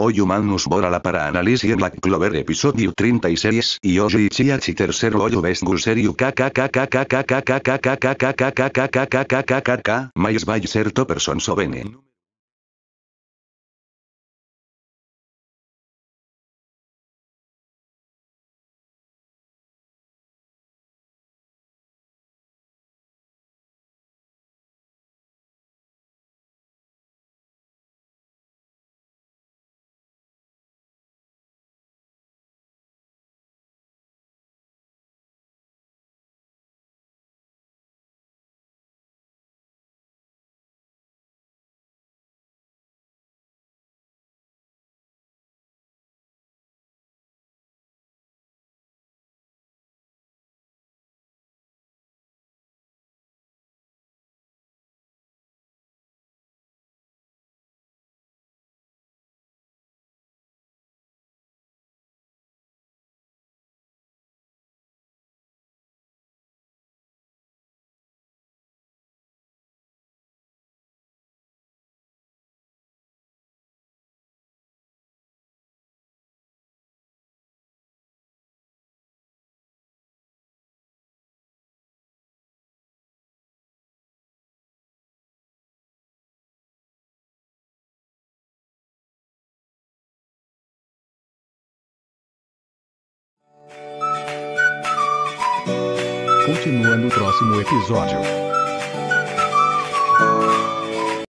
Hoy humanos bora para análisis Black Clover episodio 36 y hoy Chiachi tercero hoyo best serio mais vai certo person sovene. Continua no próximo episódio.